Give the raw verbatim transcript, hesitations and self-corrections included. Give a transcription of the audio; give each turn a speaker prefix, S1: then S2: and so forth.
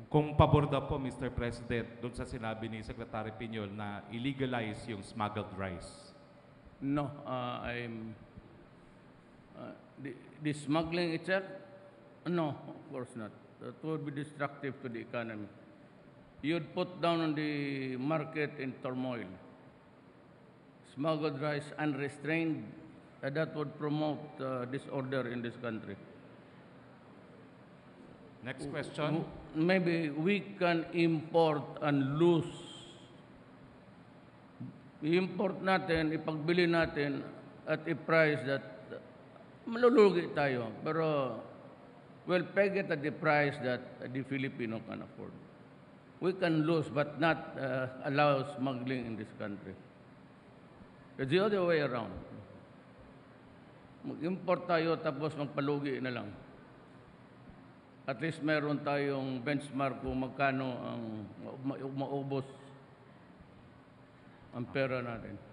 S1: kung pabor daw po, Mister President, doon sa sinabi ni Secretary Piñol na illegalize yung smuggled rice.
S2: No, uh, I'm uh, the, the smuggling itself. No, of course not. That would be destructive to the economy. You'd put down on the market in turmoil. Smuggled rice unrestrained, uh, that would promote uh, disorder in this country.
S1: Next question.
S2: Maybe we can import and lose. I-import natin, ipagbili natin at a price that uh, malulugi tayo. Pero we'll peg it at the price that uh, the Filipino can afford. We can lose but not uh, allow smuggling in this country. It's the other way around. Mag-import tayo tapos magpalugi na lang. At least meron tayong benchmark kung magkano ang ma maubos ang pera natin.